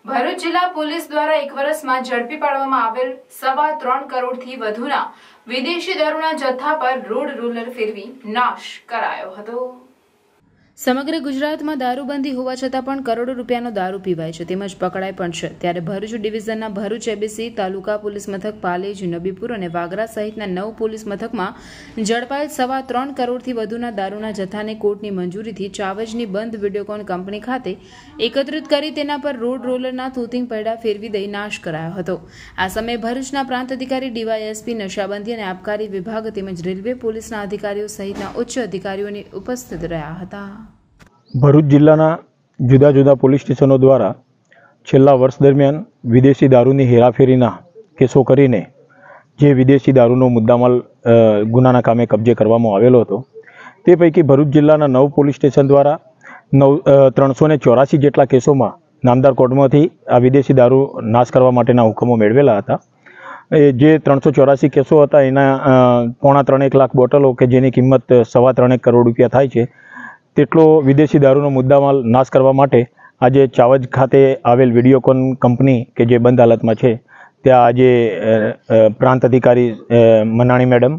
ભરૂચ જિલ્લા પોલીસ દ્વારા એક વર્ષમાં ઝડપી પાડવામાં આવેલ 3.25 કરોડથી વધુના વિદેશી દારૂના જથ્થા પર રોડ રોલર ફેરવી નાશ કરાયો હતો। સમગ્ર ગુજરાતમાં દારૂબંધી હોવા છતાં પણ કરોડો રૂપિયાનો દારૂ પીવાય છે તેમજ પકડાય પણ છે। ત્યારે ભરૂચ ડિવિઝનના ભરૂચ એબીસી તાલુકા પોલીસ મથક, પાલેજ, નબીપુર અને વાગરા સહિતના 9 પોલીસ મથકમાં ઝડપાયેલ 3.25 કરોડથી વધુના દારૂના જથ્થાને કોર્ટની મંજૂરીથી ચાવજની બંધ વિડીયોકોન કંપની ખાતે એકત્રિત કરી તેના પર રોડ રોલરના તૂતિંગ પૈડા ફેરવી દઈ નાશ કરાયો હતો। આ સમયે ભરૂચના પ્રાંત અધિકારી ડીવાયએસપી, નશાબંધી અને આબકારી વિભાગ તેમજ રેલવે પોલીસના અધિકારીઓ સહિતના ઉચ્ચ અધિકારીઓની ઉપસ્થિત રહ્યા હતા। ભરૂચ જિલ્લાના જુદા જુદા પોલીસ સ્ટેશનો દ્વારા છેલ્લા વર્ષ દરમિયાન વિદેશી દારૂની હેરાફેરીના કેસો કરીને જે વિદેશી દારૂનો મુદ્દામાલ ગુનાના કામે કબજે કરવામાં આવેલો હતો તે પૈકી ભરૂચ જિલ્લાના 9 પોલીસ સ્ટેશન દ્વારા 384 જેટલા કેસોમાં નામદાર કોર્ટમાંથી આ વિદેશી દારૂ નાશ કરવા માટેના હુકમો મેળવેલા હતા। જે 384 કેસો હતા એના 3.25 લાખ બોટલો કે જેની કિંમત 3.25 કરોડ રૂપિયા થાય છે તેટલો વિદેશી દારૂનો મુદ્દામાલ નાશ કરવા માટે આજે ચાવજ ખાતે આવેલ વિડીયોકોન કંપની કે જે બંધ હાલતમાં છે ત્યાં આજે પ્રાંત અધિકારી મનાણી મેડમ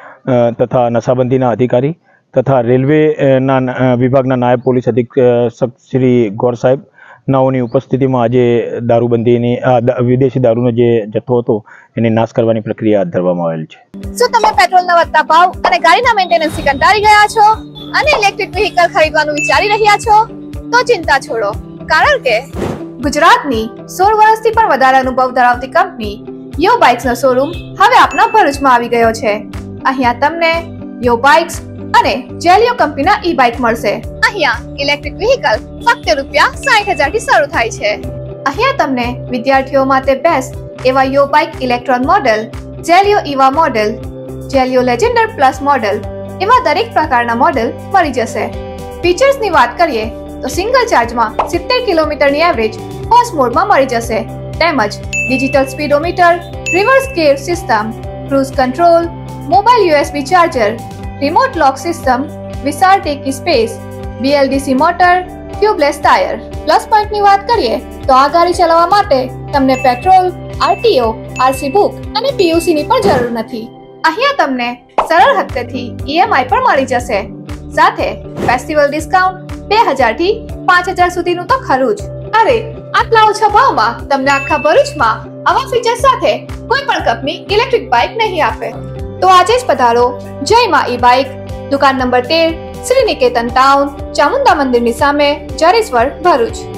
તથા નશાબંધીના અધિકારી તથા રેલવેના વિભાગના નાયબ પોલીસ અધિક્ષક શ્રી ગોર સાહેબ નાઓની ઉપસ્થિતિમાં આજે દારૂબંધીની વિદેશી દારૂનો જે જથ્થો હતો એની નાશ કરવાની પ્રક્રિયા હાથ ધરવામાં આવેલ છે। શું તમે પેટ્રોલના વધતા ભાવ અને ગાડીના મેન્ટેનન્સથી કંટાળી ગયા છો અને ઇલેક્ટ્રિક વ્હીકલ ખરીદવાનું વિચારી રહ્યા છો? તો ચિંતા છોડો, કારણ કે ગુજરાતની 16 વર્ષથી પણ વધારે અનુભવ ધરાવતી કંપની યો બાઇક્સનો શોરૂમ હવે આપના ભરૂચમાં આવી ગયો છે। અહીંયા તમને યો બાઇક્સ અને જેલિયો કંપનીના ઈ બાઇક મળશે। અહીંયા ઇલેક્ટ્રિક વ્હીકલ ફક્ત ₹60,000 થી શરૂ થાય છે। અહીંયા તમને વિદ્યાર્થીઓ માટે બેસ્ટ એવા yo bike electron model, Zelio Eeva model, Zelio legender plus model એવા દરેક પ્રકારના મોડેલ મળી જશે। ફીચર્સની વાત કરીએ તો સિંગલ ચાર્જમાં 70 કિલોમીટરની એવરેજ ફર્સ્ટ મોડમાં મળી જશે, તેમજ digital speedometer, reverse gear system, cruise control, mobile USB charger, remote lock system, વિશાળ ટેકી space, BLDC motor, tubeless tyre. Plus પોઈન્ટની વાત કરીએ તો આ ગાડી ચલાવવા માટે તમને પેટ્રોલ, RTO, RC બુક અને PUC ની પણ જરૂર નથી। અહીંયા તમને સરળ હપ્તેથી EMI પણ મળી જશે, સાથે ફેસ્ટિવલ ડિસ્કાઉન્ટ 2000 થી 5000 સુધીનું તો ખરું જ। અરે આટલા ઓછા ભાવમાં તમને આખા ભરૂચમાં આવા ફીચર સાથે કોઈ પણ કંપની ઇલેક્ટ્રિક બાઇક નહીં આપે। તો આજે જ પધારો જય માં ઈ બાઇક, દુકાન નંબર 13, શ્રી નિકેતન ટાઉન, ચામુંડા મંદિરની સામે, જરેશ્વર, ભરૂચ।